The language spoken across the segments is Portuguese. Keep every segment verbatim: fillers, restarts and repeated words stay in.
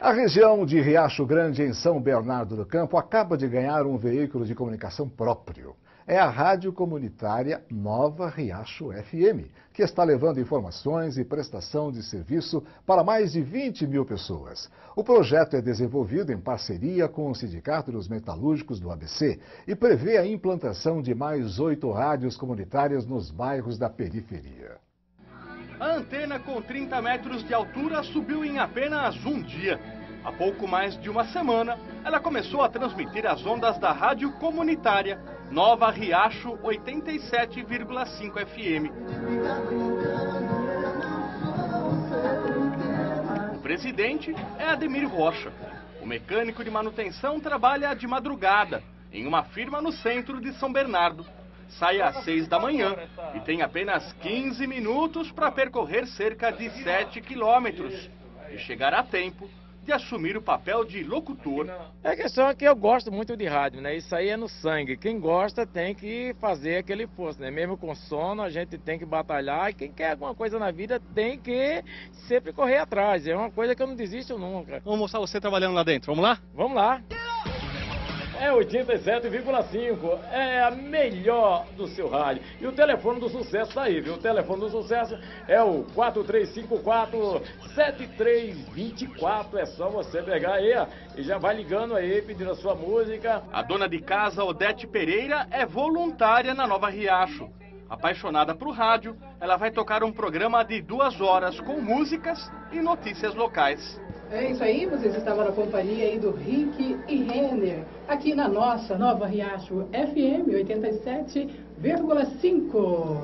A região de Riacho Grande, em São Bernardo do Campo, acaba de ganhar um veículo de comunicação próprio. É a rádio comunitária Nova Riacho F M, que está levando informações e prestação de serviço para mais de vinte mil pessoas. O projeto é desenvolvido em parceria com o Sindicato dos Metalúrgicos do A B C e prevê a implantação de mais oito rádios comunitárias nos bairros da periferia. A antena com trinta metros de altura subiu em apenas um dia. Há pouco mais de uma semana, ela começou a transmitir as ondas da rádio comunitária Nova Riacho oitenta e sete vírgula cinco F M. O presidente é Ademir Rocha. O mecânico de manutenção trabalha de madrugada em uma firma no centro de São Bernardo. Sai às seis da manhã e tem apenas quinze minutos para percorrer cerca de sete quilômetros e chegar a tempo de assumir o papel de locutor. A questão é que eu gosto muito de rádio, né? Isso aí é no sangue. Quem gosta tem que fazer aquele esforço, né? Mesmo com sono, a gente tem que batalhar. E quem quer alguma coisa na vida tem que sempre correr atrás. É uma coisa que eu não desisto nunca. Vamos mostrar você trabalhando lá dentro. Vamos lá? Vamos lá. É oitenta e sete vírgula cinco, é a melhor do seu rádio. E o telefone do sucesso tá aí, viu? O telefone do sucesso é o quatro três cinco quatro, sete três dois quatro. É só você pegar aí, ó, e já vai ligando aí, pedindo a sua música. A dona de casa, Odete Pereira, é voluntária na Nova Riacho. Apaixonada por rádio, ela vai tocar um programa de duas horas com músicas e notícias locais. É isso aí, vocês estavam na companhia aí do Rick e Renner, aqui na nossa Nova Riacho F M oitenta e sete vírgula cinco.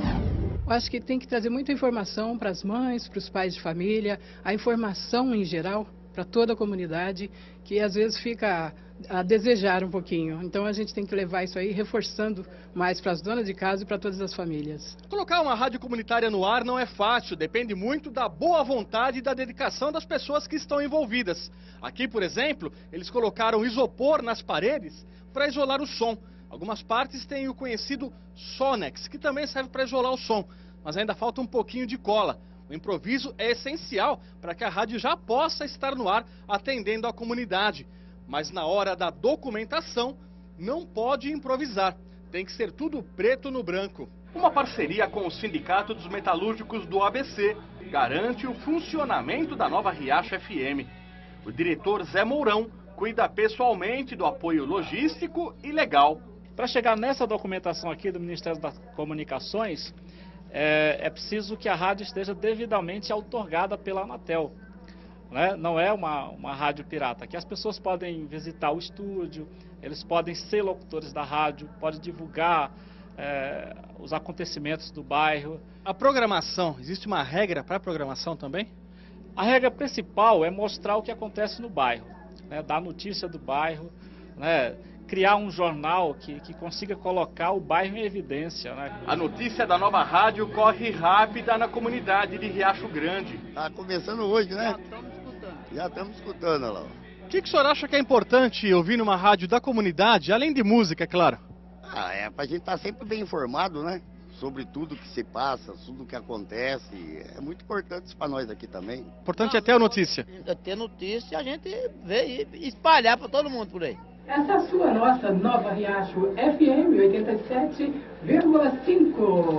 Eu acho que tem que trazer muita informação para as mães, para os pais de família, a informação em geral para toda a comunidade, que às vezes fica a desejar um pouquinho. Então a gente tem que levar isso aí reforçando mais para as donas de casa e para todas as famílias. Colocar uma rádio comunitária no ar não é fácil, depende muito da boa vontade e da dedicação das pessoas que estão envolvidas. Aqui, por exemplo, eles colocaram isopor nas paredes para isolar o som. Algumas partes têm o conhecido Sonex, que também serve para isolar o som, mas ainda falta um pouquinho de cola. O improviso é essencial para que a rádio já possa estar no ar atendendo a comunidade. Mas na hora da documentação, não pode improvisar. Tem que ser tudo preto no branco. Uma parceria com o Sindicato dos Metalúrgicos do A B C garante o funcionamento da Nova Riacho F M. O diretor Zé Mourão cuida pessoalmente do apoio logístico e legal. Para chegar nessa documentação aqui do Ministério das Comunicações, é, é preciso que a rádio esteja devidamente outorgada pela Anatel. Né? Não é uma, uma rádio pirata, que as pessoas podem visitar o estúdio, eles podem ser locutores da rádio, podem divulgar é, os acontecimentos do bairro. A programação, existe uma regra para a programação também? A regra principal é mostrar o que acontece no bairro, né? Dar notícia do bairro, né? Criar um jornal que, que consiga colocar o bairro em evidência. Né? A notícia da nova rádio corre rápida na comunidade de Riacho Grande. Está começando hoje, né? Já estamos escutando. Já estamos escutando, olha lá. O que, que o senhor acha que é importante ouvir numa rádio da comunidade, além de música, é claro? Ah, é pra gente estar sempre bem informado, né? Sobre tudo que se passa, tudo que acontece. É muito importante isso para nós aqui também. Importante é ter a notícia. É ter notícia e a gente ver e espalhar para todo mundo por aí. Essa é a sua nossa Nova Riacho F M oitenta e sete vírgula cinco.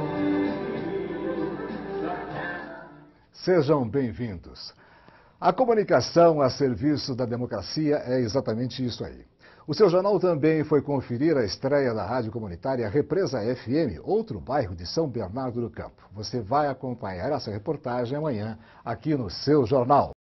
Sejam bem-vindos. A comunicação a serviço da democracia é exatamente isso aí. O seu jornal também foi conferir a estreia da rádio comunitária Represa F M, outro bairro de São Bernardo do Campo. Você vai acompanhar essa reportagem amanhã aqui no seu jornal.